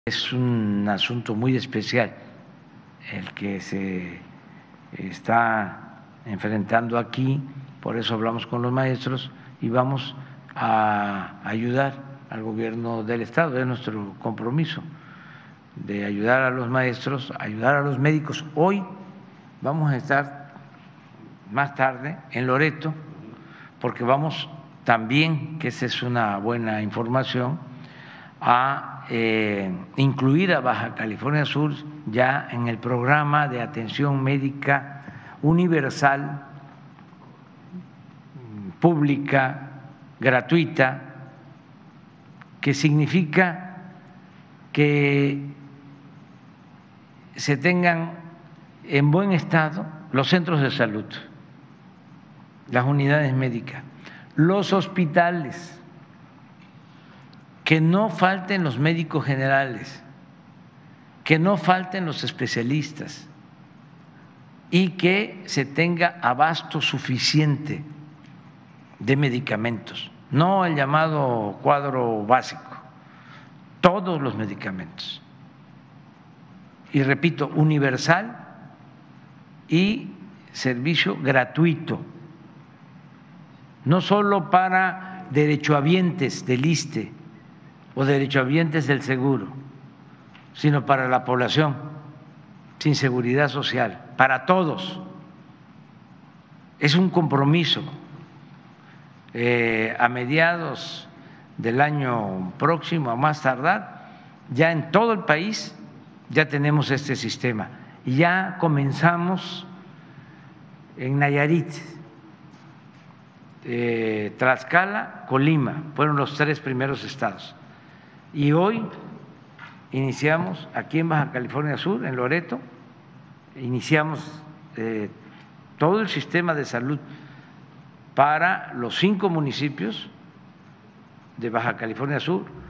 Es un asunto muy especial el que se está enfrentando aquí, por eso hablamos con los maestros y vamos a ayudar al gobierno del Estado, es nuestro compromiso de ayudar a los maestros, ayudar a los médicos. Hoy vamos a estar más tarde en Loreto, porque vamos también, que esa es una buena información, a incluir a Baja California Sur ya en el programa de atención médica universal, pública, gratuita, que significa que se tengan en buen estado los centros de salud, las unidades médicas, los hospitales, que no falten los médicos generales, que no falten los especialistas y que se tenga abasto suficiente de medicamentos, no el llamado cuadro básico, todos los medicamentos. Y repito, universal y servicio gratuito, no solo para derechohabientes del ISSSTE o derechohabientes del seguro, sino para la población sin seguridad social, para todos. Es un compromiso. A mediados del año próximo, a más tardar, ya en todo el país ya tenemos este sistema. Y ya comenzamos en Nayarit, Tlaxcala, Colima, fueron los 3 primeros estados. Y hoy iniciamos aquí en Baja California Sur, en Loreto, iniciamos todo el sistema de salud para los 5 municipios de Baja California Sur,